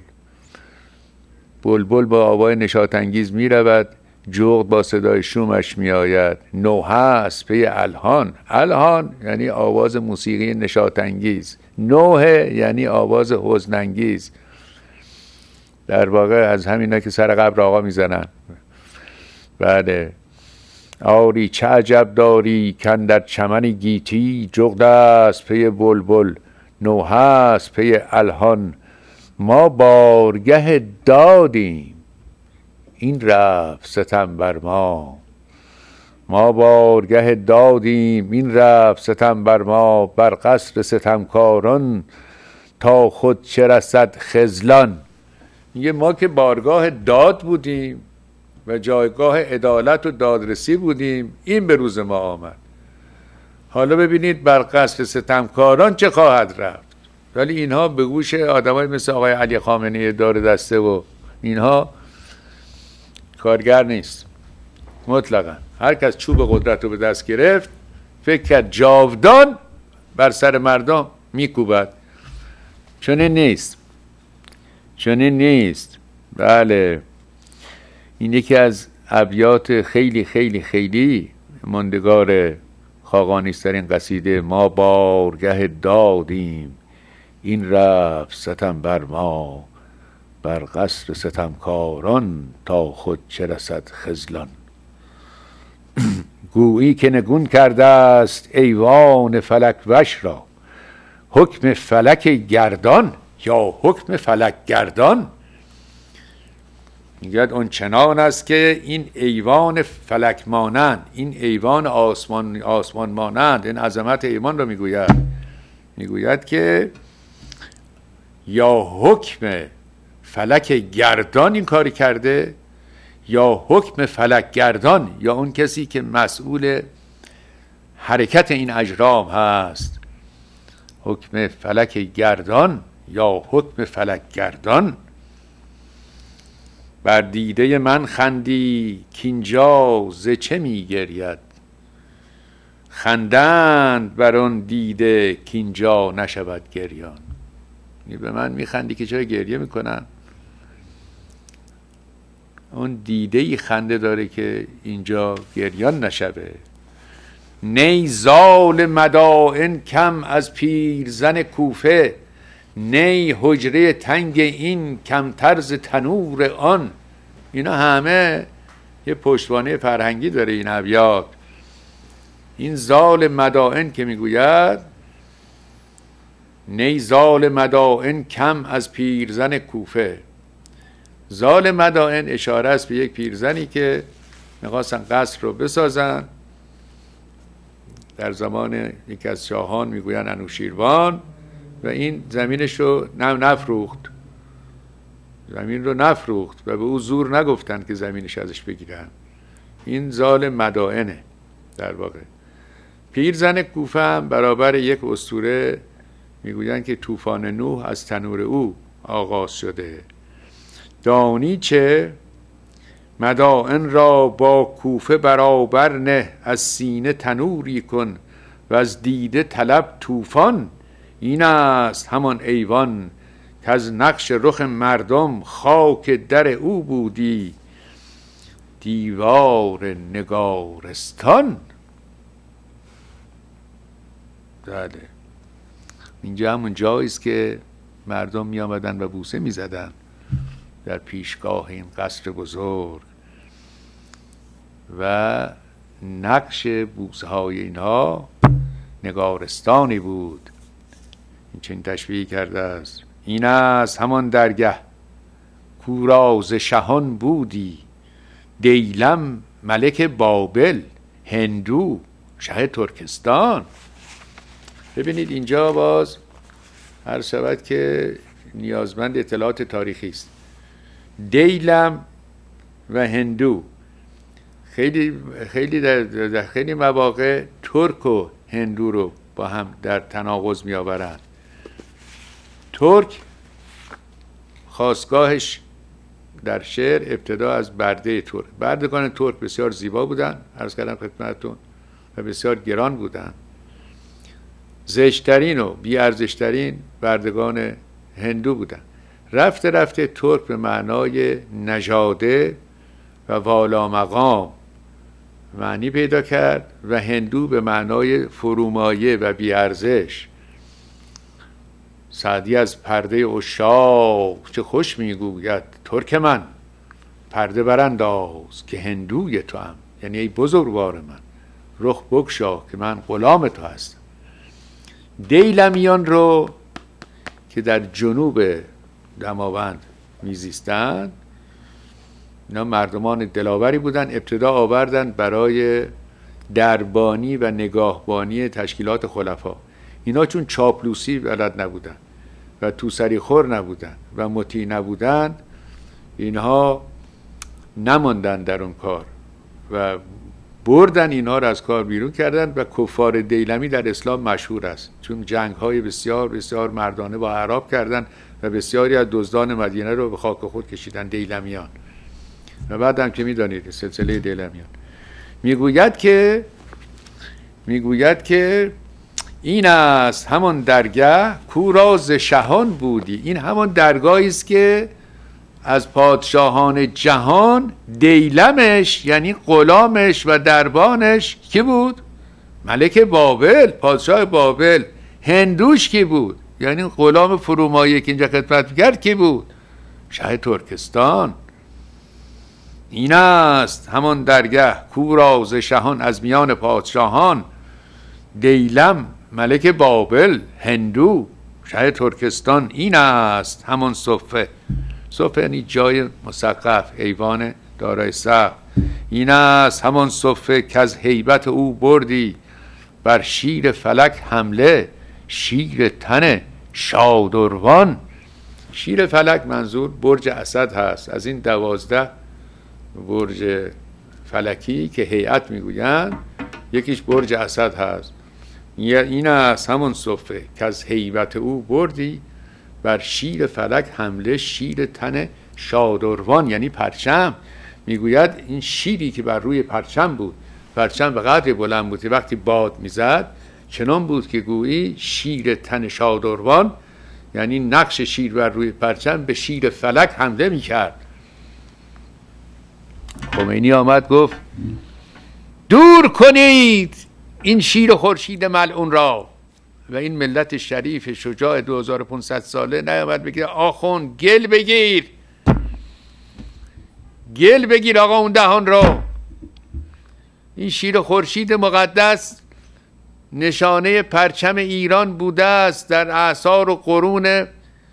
بلبل با آوای نشاط‌انگیز می رود، جغد با صدای شومش می آید. نوحه است پی الحان، الحان یعنی آواز موسیقی نشاط‌انگیز، نوحه یعنی آواز حزن‌انگیز. در واقع از همینا که سر قبر آقا می زنن. بله. آری چه عجب داری کاندر چمن گیتی، جغد است پی بلبل نو هست پی الهان، ما بارگه دادیم این رفت ستم بر ما. ما بارگه دادیم این رفت ستم بر ما، بر قصر ستمکاران تا خود چه رسد خذلان. میگه ما که بارگاه داد بودیم و جایگاه عدالت و دادرسی بودیم، این به روز ما آمد. حالا ببینید بر قصر ستمکاران چه خواهد رفت. ولی اینها به گوش آدمای مثل آقای علی خامنه‌ای دار دسته و اینها کارگر نیست مطلقا. هر کس چوب قدرت رو به دست گرفت فکر کرد جاودان بر سر مردم میکوبد. چنین نیست، چنین نیست. بله، این یکی از ابیات خیلی خیلی خیلی ماندگار خاقانی است در این قصیده. ما بارگه دادیم این رفت ستم بر ما، بر قصر ستمکاران تا خود چه رسد خذلان. گویی که نگون کرده است ایوان فلک وش را، حکم فلک گردان یا حکم فلک گردان. میگوید اون چنان است که این ایوان فلک مانند، این ایوان آسمان مانند، این عظمت ایوان رو میگوید که یا حکم فلک گردان این کاری کرده یا حکم فلک گردان، یا اون کسی که مسئول حرکت این اجرام هست. حکم فلک گردان یا حکم فلک گردان. بر دیده من خندی کینجا ز چه می گرید، خندند بر آن دیده کینجا نشود گریان. به من میخندی که چرا گریه میکنن؟ اون دیده ای خنده داره که اینجا گریان نشوه. نی زال مدائن کم از پیرزن کوفه، نی حجره تنگ این کمتر ز تنور آن. اینا همه یه پشتوانه فرهنگی داره این ابیات. این زال مدائن که میگوید نی زال مدائن کم از پیرزن کوفه. زال مدائن اشاره است به یک پیرزنی که میخواستن قصر رو بسازن در زمان یکی از شاهان، میگوین انوشیروان، و این زمینش رو نفروخت، زمین رو نفروخت و به او زور نگفتن که زمینش ازش بگیرن. این زال مدائنه در واقع. پیرزن کوفه هم برابر یک اسطوره میگوین که طوفان نوح از تنور او آغاز شده. دانی چه مدائن را با کوفه برابر نه، از سینه تنوری کن و از دیده طلب طوفان. این است همان ایوان که از نقش رخ مردم خاک در او بودی دیوار نگارستان. بله، اینجا همون جایی است که مردم می آمدن و بوسه می زدن در پیشگاه این قصر بزرگ و نقش بوسه های اینها نگارستانی بود. این چنین تشبیه کرده است. این است همان درگه کوراز شهان بودی، دیلم ملک بابل، هندو شه ترکستان. ببینید اینجا باز هر شود که نیازمند اطلاعات تاریخی است. دیلم و هندو خیلی در خیلی مواقع ترک و هندو رو با هم در تناقض می آورند. ترک خاستگاهش در شعر ابتدا از برده ترک. بردگان ترک بسیار زیبا بودن، عرض کردم خدمتتون، و بسیار گران بودن. زشترین و بیارزشترین بردگان هندو بودن. رفته رفته ترک به معنای نژاده و والا مقام معنی پیدا کرد و هندو به معنای فرومایه و بیارزش. سعدی از پرده عشاق چه خوش میگوید ترک من، پرده برانداز که هندوی تو هم، یعنی ای بزرگوار من رخ بگشا که من غلام تو هستم. دیلمیان رو که در جنوب دماوند میزیستند. اینا مردمان دلاوری بودن. ابتدا آوردن برای دربانی و نگاهبانی تشکیلات خلفا. اینا چون چاپلوسی بلد نبودن و توسری خور نبودن و مطیع نبودن، اینها نماندن در اون کار و بردن اینها را از کار بیرون کردن. و کفار دیلمی در اسلام مشهور است، چون جنگ های بسیار بسیار مردانه با اعراب کردن و بسیاری از دزدان مدینه رو به خاک خود کشیدن، دیلمیان. و بعد هم که میدانید سلسله دیلمیان. میگوید که این است همان درگه کو را ز شهان بودی. این همان درگاهی است که از پادشاهان جهان دیلمش، یعنی غلامش و دربانش کی بود؟ ملک بابل، پادشاه بابل. هندوش کی بود؟ یعنی غلام فرومایه که اینجا خدمت کرد کی بود؟ شه ترکستان. این است همان درگه کو را ز شهان، از میان پادشاهان دیلم ملک بابل، هندو، شه ترکستان. این است همان صفه. صفه یعنی جای مسقف، ایوان دارای سقف. این است همان صفه که از هیبت او بردی بر شیر فلک حمله، شیر تن شادروان. شیر فلک منظور برج اسد هست. از این 12 برج فلکی که هیئت میگویند، یکیش برج اسد هست. این است همون صفه که از هیبت او بردی بر شیر فلک حمله، شیر تن شادروان، یعنی پرچم. میگوید این شیری که بر روی پرچم بود، پرچم به قدر بلند بود، وقتی باد میزد چنان بود که گویی شیر تن شادروان، یعنی نقش شیر بر روی پرچم به شیر فلک حمله میکرد. خمینی آمد گفت دور کنید این شیر خورشید ملعون را. و این ملت شریف شجاع 2500 ساله نیامد بگیره آخوند گل بگیر، گل بگیر آقا اون دهان رو. این شیر خورشید مقدس نشانه پرچم ایران بوده است در اعصار و قرون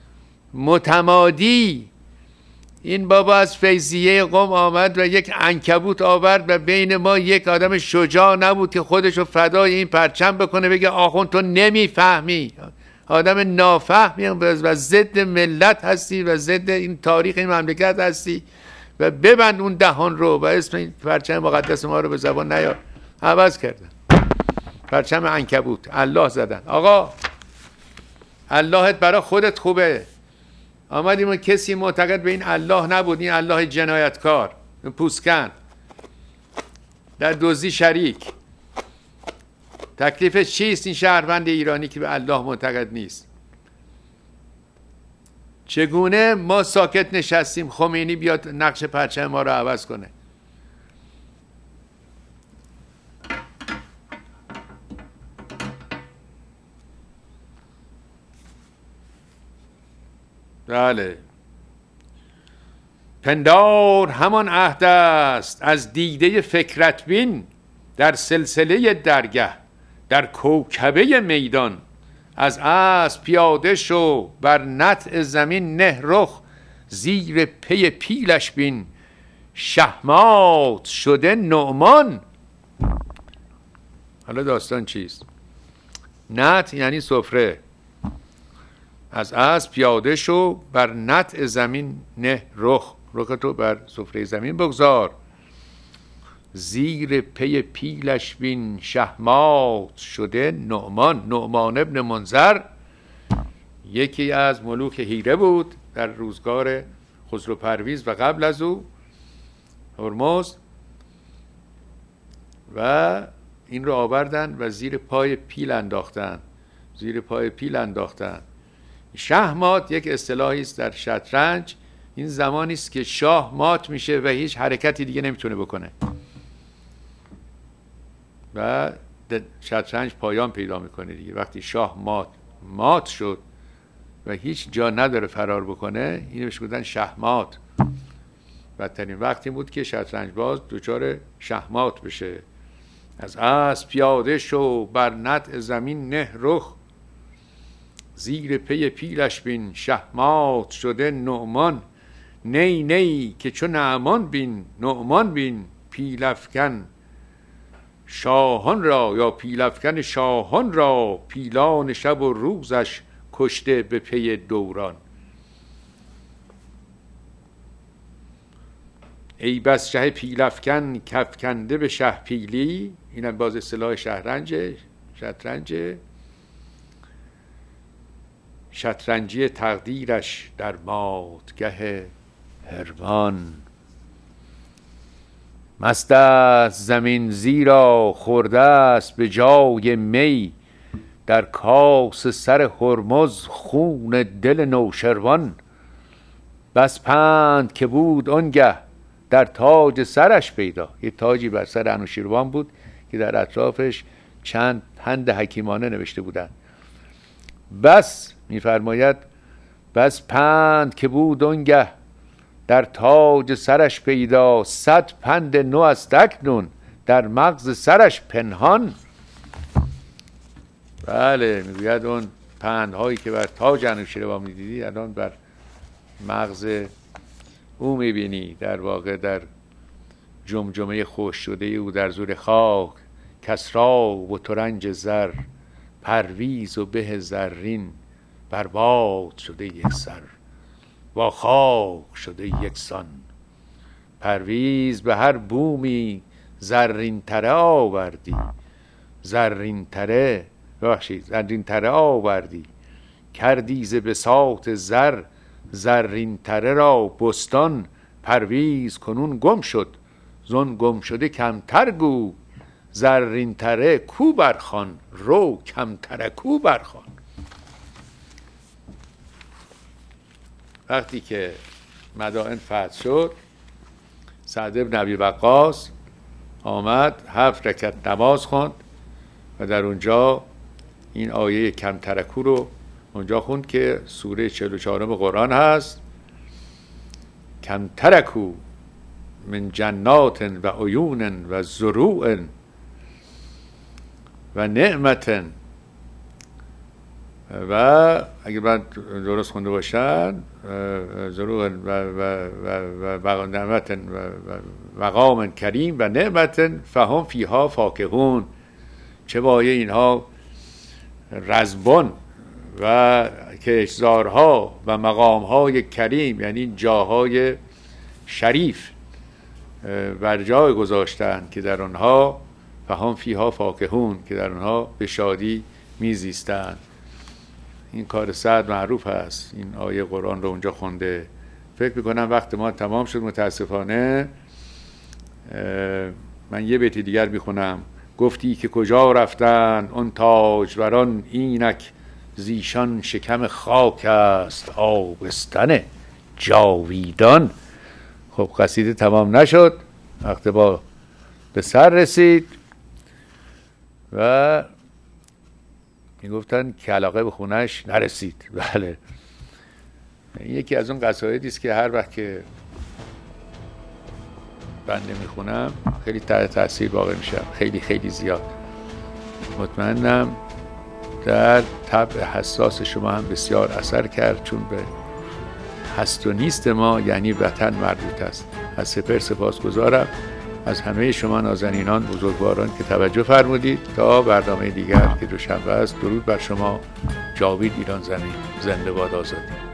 متمادی. این بابا از فیضیه قم آمد و یک عنکبوت آورد و بین ما یک آدم شجاع نبود که خودشو فدای این پرچم بکنه بگه آخوند تو نمیفهمی، آدم نافهمی و ضد ملت هستی و ضد این تاریخ این مملکت هستی و ببند اون دهان رو و اسم این پرچم مقدس ما رو به زبان نیار. عوض کردن، پرچم عنکبوت، الله زدن. آقا اللهت برای خودت خوبه. آمدیم و کسی معتقد به این الله نبود، این الله جنایتکار، پوسکن، در دزدی شریک. تکلیفش چیست این شهروند ایرانی که به الله معتقد نیست؟ چگونه ما ساکت نشستیم خمینی بیاد نقش پرچم ما رو عوض کنه؟ بله، پندار همان عهد است از دیده فکرت بین، در سلسله درگه در کوکبه میدان. از اسب پیاده شو بر نطع زمین نه رخ، زیر پی پیلش بین شهمات شده نعمان. حالا داستان چیست؟ نطع یعنی سفره. از اسب پیاده شو بر نطع زمین نه رخ، رخ تو بر سفره زمین بگذار. زیر پی پیلش بین شهمات شده نعمان. نعمان ابن منذر یکی از ملوک هیره بود در روزگار خسرو پرویز و قبل از او هرمزد، و این رو آوردن و زیر پای پیل انداختن، زیر پای پیل انداختن. شهمات یک اصطلاحی است در شطرنج. این زمانی است که شاه مات میشه و هیچ حرکتی دیگه نمیتونه بکنه و شطرنج پایان پیدا میکنه دیگه. وقتی شاه مات شد و هیچ جا نداره فرار بکنه، اینو بهش گفتن شهمات. بدترین وقتی بود که شطرنج باز دچار شهمات بشه. از اسب پیاده شو بر نطع زمین نه رخ، زیر پی پیلش بین شهمات شده نعمان. نی نی که چو نعمان بین نعمان بین پیلافکن شاهان را یا پیلافکن شاهان را پیلان شب و روزش کشته به پی دوران. ای بس شه پیلافکن کفکنده به شه پیلی. اینم باز اصطلاح شطرنجی تقدیرش در ماتگه هرمان. مست است زمین زیرا خورده است به جای می در کاس سر هرمز خون دل نوشروان. بس پند که بود آنگه در تاج سرش پیدا. یه تاجی بر سر انوشیروان بود که در اطرافش چند پند حکیمانه نوشته بودند. بس می‌فرماید بس پند که بود آنگه در تاج سرش پیدا 100 پند نو است اکنون در مغز سرش پنهان. بله میگوید اون پندهایی که بر تاج انوشیروان میدیدی الان بر مغز او میبینی. در واقع در جمجمه خوش شده او در زور خاک کسرا و ترنج زر پرویز و به زرین برباد شده یک سر با خاک شده یکسان. پرویز به هر بومی زرین تره آوردی زرین تره آوردی کردی ز بساط زر زرین تره را بستان. پرویز کنون گم شد زون گم شده کمتر گو زرین تره کو برخوان رو کمتره کو برخوان. وقتی که مدائن فتح شد سعد بن ابی وقاص آمد 7 رکعت نماز خواند و در اونجا این آیه کمترکو رو اونجا خوند که سوره 44 قرآن هست. کمترکو من جنات و عیون و زروع و نعمت و اگه من درست خونده باشن زروع و نعمت و مقام کریم و نعمت فهم فیها فاکهون. چه بایه اینها رزبان و کشتزارها و مقامهای کریم یعنی جاهای شریف بر جای گذاشتن که در آنها فهم فیها فاکهون که در آنها به شادی میزیستند. این کار سعد معروف هست. این آیه قرآن رو اونجا خونده. فکر میکنم وقت ما تمام شد متاسفانه. من یه بیت دیگر میخونم. گفتی که کجا رفتن اون تاجوران اینک زیشان شکم خاک است آبستن جاویدان. خب قصیده تمام نشد. وقت با به سر رسید و میگفتن که علاقه به خونش نرسید. بله یکی از اون قصایدی است که هر وقت که بنده میخونم خیلی تحت تاثیر واقع میشم. خیلی خیلی زیاد. مطمئنم در طبع حساس شما هم بسیار اثر کرد چون به هست و نیست ما یعنی وطن مربوط است. از سپر سپاسگزارم از همه شما نازنینان بزرگواران که توجه فرمودید. تا برنامه دیگر که دوشنبه است درود بر شما. جاوید ایران زمین. زنده باد آزادی.